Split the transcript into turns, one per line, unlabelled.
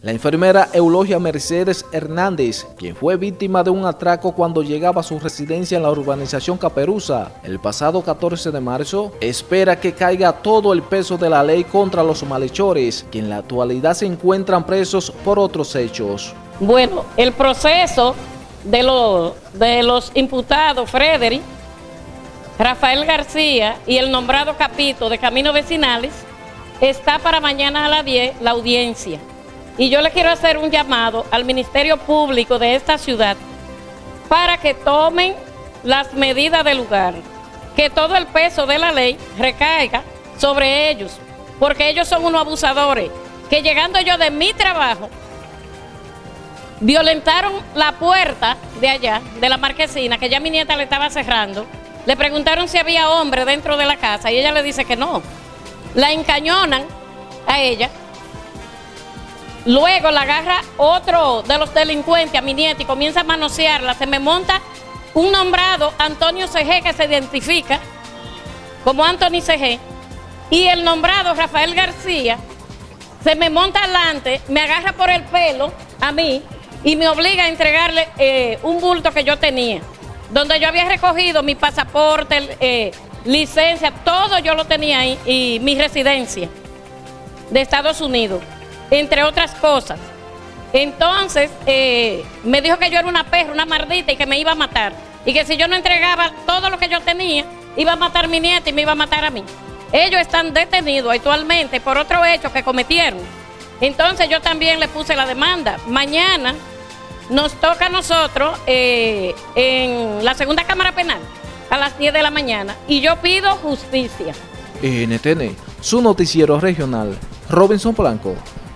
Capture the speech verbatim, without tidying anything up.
La enfermera Eulogia Mercedes Hernández, quien fue víctima de un atraco cuando llegaba a su residencia en la urbanización Caperuza el pasado catorce de marzo, espera que caiga todo el peso de la ley contra los malhechores, que en la actualidad se encuentran presos por otros hechos.
Bueno, el proceso de, lo, de los imputados Frederick, Rafael García y el nombrado Capito de Caminos Vecinales está para mañana a las diez la audiencia. Y yo le quiero hacer un llamado al Ministerio Público de esta ciudad para que tomen las medidas del lugar, que todo el peso de la ley recaiga sobre ellos, porque ellos son unos abusadores, que llegando yo de mi trabajo, violentaron la puerta de allá, de la marquesina, que ya mi nieta le estaba cerrando. Le preguntaron si había hombre dentro de la casa y ella le dice que no. La encañonan a ella. Luego la agarra otro de los delincuentes a mi nieta y comienza a manosearla. Se me monta un nombrado, Antonio C G, que se identifica como Anthony C G. Y el nombrado, Rafael García, se me monta adelante, me agarra por el pelo a mí y me obliga a entregarle eh, un bulto que yo tenía, donde yo había recogido mi pasaporte, eh, licencia, todo yo lo tenía ahí, y mi residencia de Estados Unidos, entre otras cosas. Entonces eh, me dijo que yo era una perra, una mardita y que me iba a matar, y que si yo no entregaba todo lo que yo tenía, iba a matar a mi nieta y me iba a matar a mí. Ellos están detenidos actualmente por otro hecho que cometieron. Entonces yo también le puse la demanda. Mañana nos toca a nosotros eh, en la segunda Cámara Penal a las diez de la mañana y yo pido justicia.
N T N, su noticiero regional, Robinson Blanco.